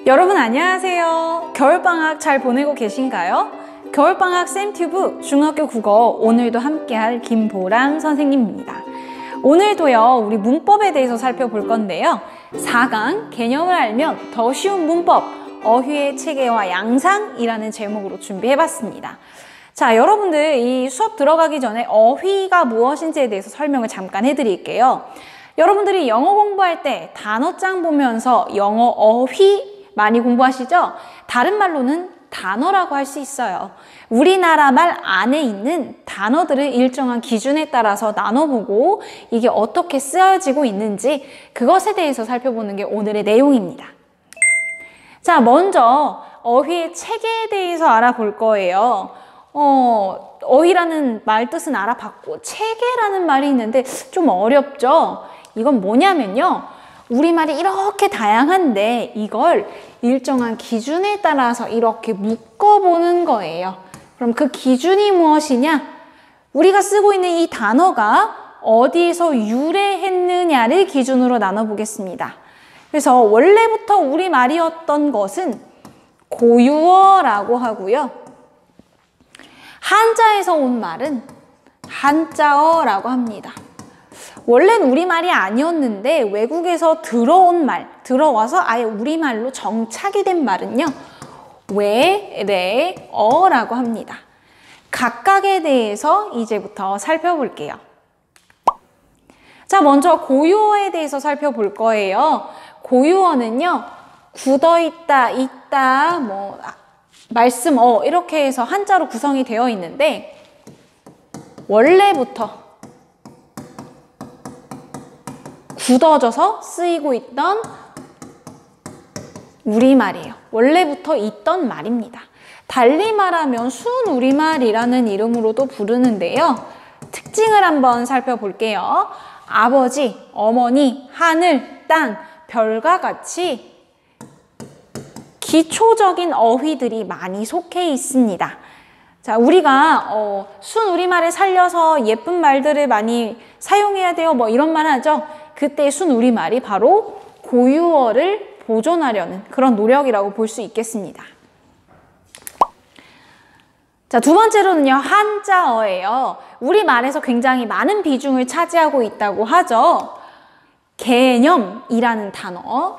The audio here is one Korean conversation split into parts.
여러분 안녕하세요. 겨울방학 잘 보내고 계신가요? 겨울방학 쌤튜브 중학교 국어 오늘도 함께할 김보람 선생님입니다. 오늘도요 우리 문법에 대해서 살펴볼 건데요. 4강 개념을 알면 더 쉬운 문법 어휘의 체계와 양상이라는 제목으로 준비해봤습니다. 자, 여러분들 이 수업 들어가기 전에 어휘가 무엇인지에 대해서 설명을 잠깐 해드릴게요. 여러분들이 영어 공부할 때 단어장 보면서 영어 어휘 많이 공부하시죠? 다른 말로는 단어라고 할 수 있어요. 우리나라 말 안에 있는 단어들을 일정한 기준에 따라서 나눠보고 이게 어떻게 쓰여지고 있는지 그것에 대해서 살펴보는 게 오늘의 내용입니다. 자, 먼저 어휘의 체계에 대해서 알아볼 거예요. 어휘라는 말 뜻은 알아봤고 체계라는 말이 있는데 좀 어렵죠? 이건 뭐냐면요. 우리말이 이렇게 다양한데 이걸 일정한 기준에 따라서 이렇게 묶어보는 거예요. 그럼 그 기준이 무엇이냐? 우리가 쓰고 있는 이 단어가 어디에서 유래했느냐를 기준으로 나눠보겠습니다. 그래서 원래부터 우리말이었던 것은 고유어라고 하고요. 한자에서 온 말은 한자어라고 합니다. 원래는 우리말이 아니었는데 외국에서 들어온 말, 들어와서 아예 우리말로 정착이 된 말은요. 외래어라고 합니다. 각각에 대해서 이제부터 살펴볼게요. 자, 먼저 고유어에 대해서 살펴볼 거예요. 고유어는요. 굳어있다, 있다, 말씀어 이렇게 해서 한자로 구성이 되어 있는데 원래부터 굳어져서 쓰이고 있던 우리말이에요. 원래부터 있던 말입니다. 달리 말하면 순우리말이라는 이름으로도 부르는데요. 특징을 한번 살펴볼게요. 아버지, 어머니, 하늘, 땅, 별과 같이 기초적인 어휘들이 많이 속해 있습니다. 자, 우리가 순우리말을 살려서 예쁜 말들을 많이 사용해야 돼요. 이런 말 하죠. 그때 순우리말이 바로 고유어를 보존하려는 그런 노력이라고 볼 수 있겠습니다. 자, 두 번째로는요. 한자어예요. 우리말에서 굉장히 많은 비중을 차지하고 있다고 하죠. 개념이라는 단어,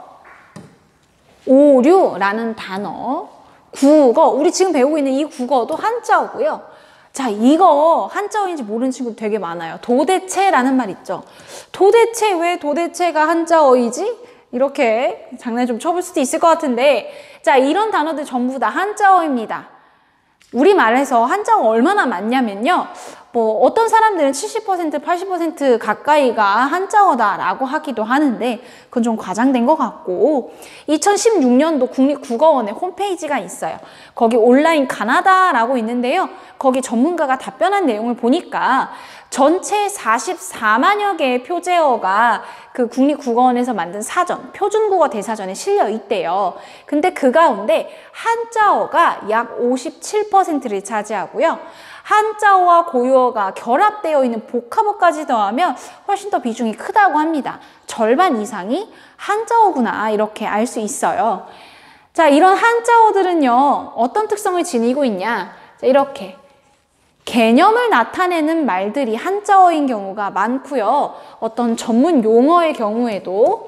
오류라는 단어, 국어, 우리 지금 배우고 있는 이 국어도 한자어고요. 자, 이거 한자어인지 모르는 친구 되게 많아요. 도대체라는 말 있죠. 도대체 왜 도대체가 한자어이지? 이렇게 장난 좀 쳐볼 수도 있을 것 같은데 자, 이런 단어들 전부 다 한자어입니다. 우리말에서 한자어가 얼마나 많냐면요. 어떤 사람들은 70%, 80% 가까이가 한자어다라고 하기도 하는데 그건 좀 과장된 것 같고 2016년도 국립국어원의 홈페이지가 있어요. 거기 온라인 가나다라고 있는데요. 거기 전문가가 답변한 내용을 보니까 전체 44만여 개의 표제어가 그 국립국어원에서 만든 사전, 표준국어 대사전에 실려 있대요. 근데 그 가운데 한자어가 약 57%를 차지하고요. 한자어와 고유어가 결합되어 있는 복합어까지 더하면 훨씬 더 비중이 크다고 합니다. 절반 이상이 한자어구나 이렇게 알 수 있어요. 자, 이런 한자어들은요. 어떤 특성을 지니고 있냐. 자, 이렇게 개념을 나타내는 말들이 한자어인 경우가 많고요. 어떤 전문 용어의 경우에도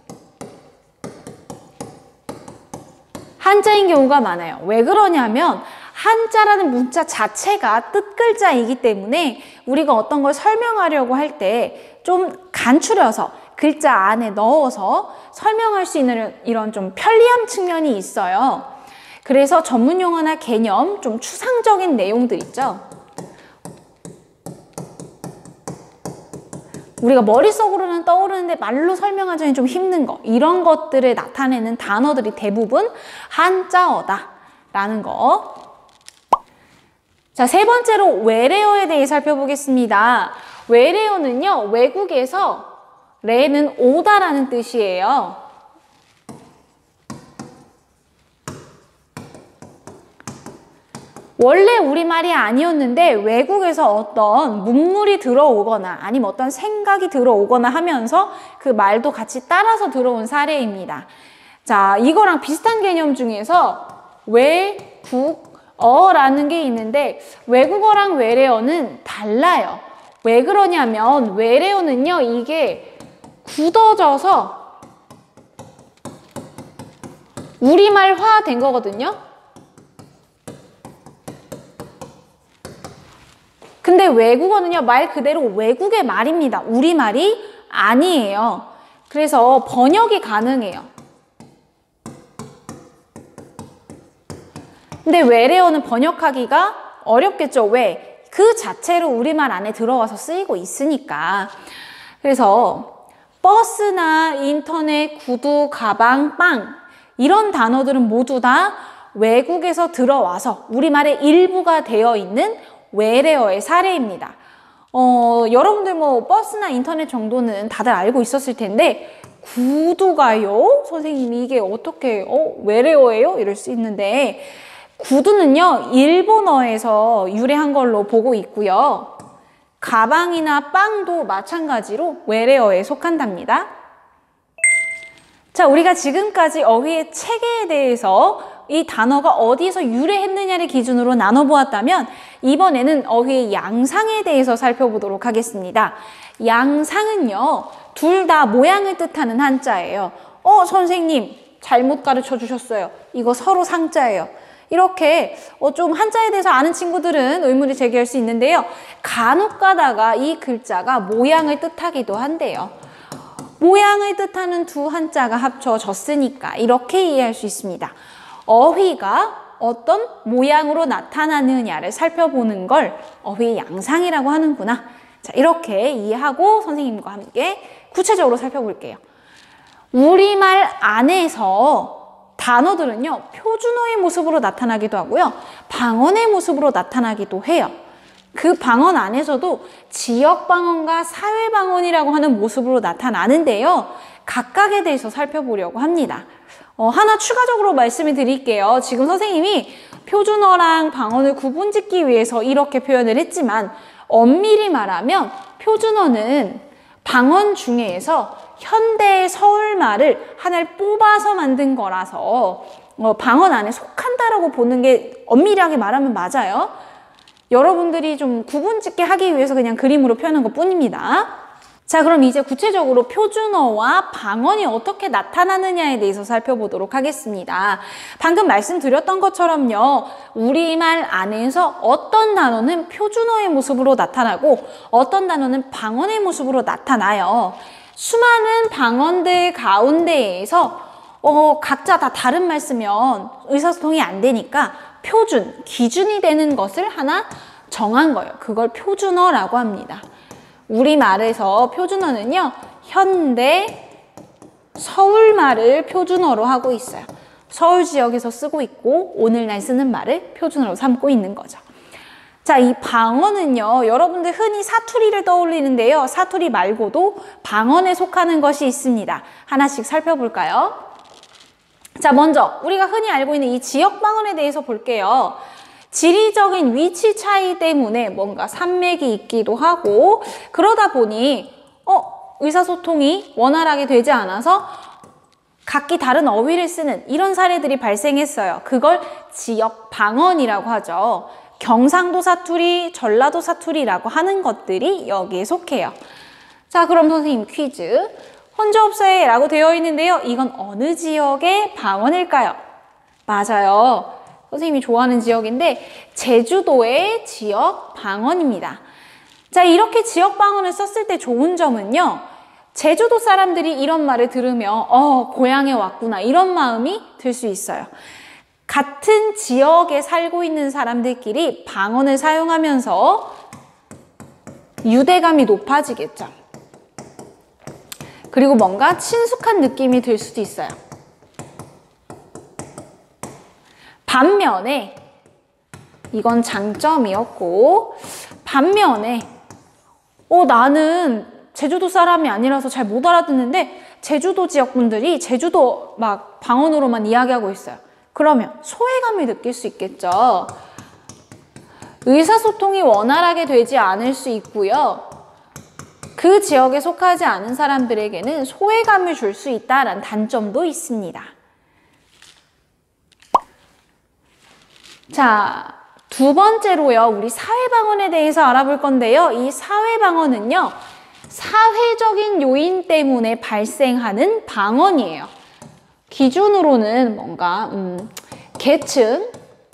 한자인 경우가 많아요. 왜 그러냐면 한자라는 문자 자체가 뜻글자이기 때문에 우리가 어떤 걸 설명하려고 할 때 좀 간추려서 글자 안에 넣어서 설명할 수 있는 이런 좀 편리함 측면이 있어요. 그래서 전문 용어나 개념, 좀 추상적인 내용들 있죠. 우리가 머릿속으로는 떠오르는데 말로 설명하기는 좀 힘든 거 이런 것들을 나타내는 단어들이 대부분 한자어다라는 거. 자, 세 번째로 외래어에 대해 살펴보겠습니다. 외래어는요. 외국에서 레는 오다라는 뜻이에요. 원래 우리말이 아니었는데 외국에서 어떤 문물이 들어오거나 아니면 어떤 생각이 들어오거나 하면서 그 말도 같이 따라서 들어온 사례입니다. 자, 이거랑 비슷한 개념 중에서 외국어라는 게 있는데 외국어랑 외래어는 달라요. 왜 그러냐면 외래어는요, 이게 굳어져서 우리말화 된 거거든요. 근데 외국어는요, 말 그대로 외국의 말입니다. 우리말이 아니에요. 그래서 번역이 가능해요. 근데 외래어는 번역하기가 어렵겠죠. 왜? 그 자체로 우리말 안에 들어와서 쓰이고 있으니까. 그래서 버스나 인터넷, 구두, 가방, 빵 이런 단어들은 모두 다 외국에서 들어와서 우리말의 일부가 되어 있는 외래어의 사례입니다. 여러분들 뭐 버스나 인터넷 정도는 다들 알고 있었을 텐데 구두가요? 선생님이 이게 어떻게 외래어예요? 이럴 수 있는데 구두는요, 일본어에서 유래한 걸로 보고 있고요. 가방이나 빵도 마찬가지로 외래어에 속한답니다. 자, 우리가 지금까지 어휘의 체계에 대해서 이 단어가 어디에서 유래했느냐를 기준으로 나눠보았다면 이번에는 어휘의 양상에 대해서 살펴보도록 하겠습니다. 양상은요, 둘 다 모양을 뜻하는 한자예요. 선생님 잘못 가르쳐 주셨어요. 이거 서로 상자예요. 이렇게 좀 한자에 대해서 아는 친구들은 의문을 제기할 수 있는데요. 간혹 가다가 이 글자가 모양을 뜻하기도 한대요. 모양을 뜻하는 두 한자가 합쳐졌으니까 이렇게 이해할 수 있습니다. 어휘가 어떤 모양으로 나타나느냐를 살펴보는 걸 어휘 양상이라고 하는구나. 자, 이렇게 이해하고 선생님과 함께 구체적으로 살펴볼게요. 우리말 안에서 단어들은요, 표준어의 모습으로 나타나기도 하고요, 방언의 모습으로 나타나기도 해요. 그 방언 안에서도 지역방언과 사회방언이라고 하는 모습으로 나타나는데요, 각각에 대해서 살펴보려고 합니다. 하나 추가적으로 말씀을 드릴게요. 지금 선생님이 표준어랑 방언을 구분짓기 위해서 이렇게 표현을 했지만 엄밀히 말하면 표준어는 방언 중에서 현대의 서울말을 하나를 뽑아서 만든 거라서 방언 안에 속한다라고 보는 게 엄밀하게 말하면 맞아요. 여러분들이 좀 구분짓게 하기 위해서 그냥 그림으로 표현한 것 뿐입니다. 자, 그럼 이제 구체적으로 표준어와 방언이 어떻게 나타나느냐에 대해서 살펴보도록 하겠습니다. 방금 말씀드렸던 것처럼요, 우리말 안에서 어떤 단어는 표준어의 모습으로 나타나고 어떤 단어는 방언의 모습으로 나타나요. 수많은 방언들 가운데에서 각자 다 다른 말 쓰면 의사소통이 안 되니까 표준, 기준이 되는 것을 하나 정한 거예요. 그걸 표준어라고 합니다. 우리말에서 표준어는요, 현대 서울말을 표준어로 하고 있어요. 서울 지역에서 쓰고 있고 오늘날 쓰는 말을 표준어로 삼고 있는 거죠. 자, 이 방언은요, 여러분들 흔히 사투리를 떠올리는데요, 사투리 말고도 방언에 속하는 것이 있습니다. 하나씩 살펴볼까요? 자, 먼저 우리가 흔히 알고 있는 이 지역 방언에 대해서 볼게요. 지리적인 위치 차이 때문에 뭔가 산맥이 있기도 하고 그러다 보니 의사소통이 원활하게 되지 않아서 각기 다른 어휘를 쓰는 이런 사례들이 발생했어요. 그걸 지역 방언이라고 하죠. 경상도 사투리, 전라도 사투리라고 하는 것들이 여기에 속해요. 자, 그럼 선생님 퀴즈. 혼조업사회라고 되어 있는데요. 이건 어느 지역의 방언일까요? 맞아요. 선생님이 좋아하는 지역인데 제주도의 지역 방언입니다. 자, 이렇게 지역 방언을 썼을 때 좋은 점은요, 제주도 사람들이 이런 말을 들으면 고향에 왔구나 이런 마음이 들 수 있어요. 같은 지역에 살고 있는 사람들끼리 방언을 사용하면서 유대감이 높아지겠죠. 그리고 뭔가 친숙한 느낌이 들 수도 있어요. 반면에 이건 장점이었고, 반면에 나는 제주도 사람이 아니라서 잘 못 알아듣는데 제주도 지역 분들이 제주도 막 방언으로만 이야기하고 있어요. 그러면 소외감을 느낄 수 있겠죠. 의사소통이 원활하게 되지 않을 수 있고요. 그 지역에 속하지 않은 사람들에게는 소외감을 줄 수 있다는 단점도 있습니다. 자, 두 번째로요. 우리 사회방언에 대해서 알아볼 건데요. 이 사회방언은요. 사회적인 요인 때문에 발생하는 방언이에요. 기준으로는 뭔가 계층,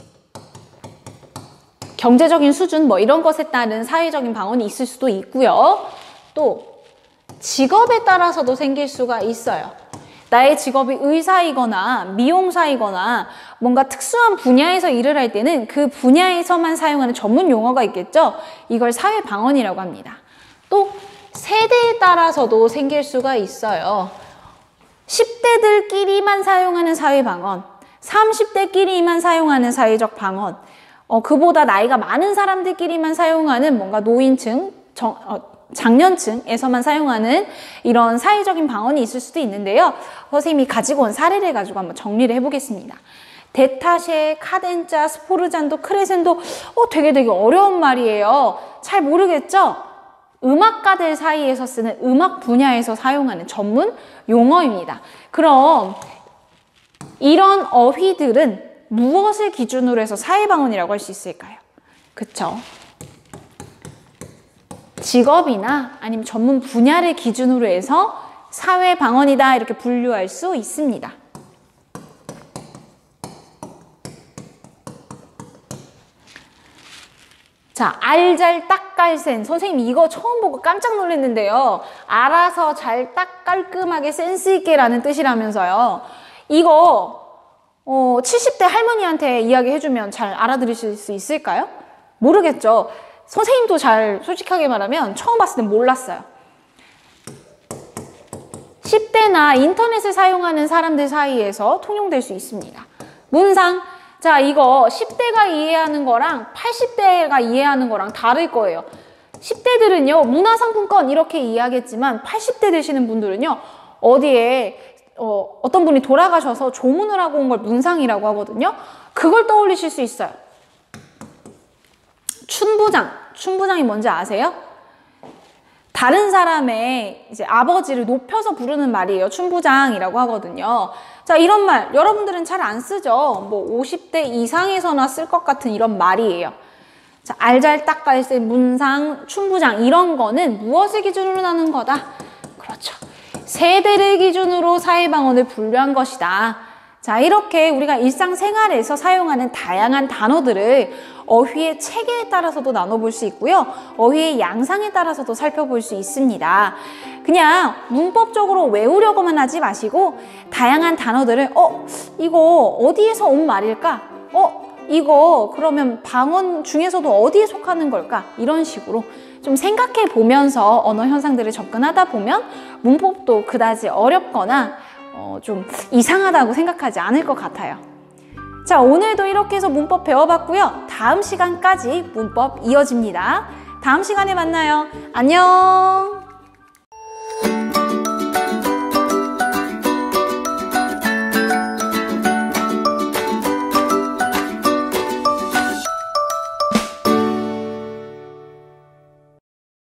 경제적인 수준 뭐 이런 것에 따른 사회적인 방언이 있을 수도 있고요. 또 직업에 따라서도 생길 수가 있어요. 나의 직업이 의사이거나 미용사이거나 뭔가 특수한 분야에서 일을 할 때는 그 분야에서만 사용하는 전문 용어가 있겠죠. 이걸 사회방언이라고 합니다. 또 세대에 따라서도 생길 수가 있어요. 10대들끼리만 사용하는 사회방언, 30대끼리만 사용하는 사회적 방언, 그보다 나이가 많은 사람들끼리만 사용하는 뭔가 노인층, 장년층에서만 사용하는 이런 사회적인 방언이 있을 수도 있는데요. 선생님이 가지고 온 사례를 가지고 한번 정리를 해보겠습니다. 데타쉐, 카덴자, 스포르잔도, 크레센도 되게 어려운 말이에요. 잘 모르겠죠? 음악가들 사이에서 쓰는 음악 분야에서 사용하는 전문 용어입니다. 그럼 이런 어휘들은 무엇을 기준으로 해서 사회방언이라고 할 수 있을까요? 그쵸? 직업이나 아니면 전문 분야를 기준으로 해서 사회방언이다 이렇게 분류할 수 있습니다. 자, 알잘 딱깔센. 선생님 이거 처음 보고 깜짝 놀랐는데요. 알아서 잘 딱 깔끔하게 센스 있게 라는 뜻이라면서요. 이거 70대 할머니한테 이야기해주면 잘 알아들으실 수 있을까요? 모르겠죠. 선생님도 잘 솔직하게 말하면 처음 봤을 땐 몰랐어요. 10대나 인터넷을 사용하는 사람들 사이에서 통용될 수 있습니다. 문상. 자, 이거 10대가 이해하는 거랑 80대가 이해하는 거랑 다를 거예요. 10대들은요, 문화상품권 이렇게 이해하겠지만 80대 되시는 분들은요, 어디에 어떤 분이 돌아가셔서 조문을 하고 온 걸 문상이라고 하거든요. 그걸 떠올리실 수 있어요. 춘부장. 춘부장이 뭔지 아세요? 다른 사람의 이제 아버지를 높여서 부르는 말이에요. 춘부장이라고 하거든요. 자, 이런 말 여러분들은 잘 안 쓰죠. 뭐 50대 이상에서나 쓸 것 같은 이런 말이에요. 자, 알잘딱깔센, 문상, 춘부장 이런 거는 무엇을 기준으로 하는 거다? 그렇죠. 세대를 기준으로 사회방언을 분류한 것이다. 자, 이렇게 우리가 일상생활에서 사용하는 다양한 단어들을 어휘의 체계에 따라서도 나눠볼 수 있고요. 어휘의 양상에 따라서도 살펴볼 수 있습니다. 그냥 문법적으로 외우려고만 하지 마시고 다양한 단어들을 이거 어디에서 온 말일까? 이거 그러면 방언 중에서도 어디에 속하는 걸까? 이런 식으로 좀 생각해 보면서 언어 현상들을 접근하다 보면 문법도 그다지 어렵거나 좀 이상하다고 생각하지 않을 것 같아요. 자, 오늘도 이렇게 해서 문법 배워봤고요. 다음 시간까지 문법 이어집니다. 다음 시간에 만나요. 안녕!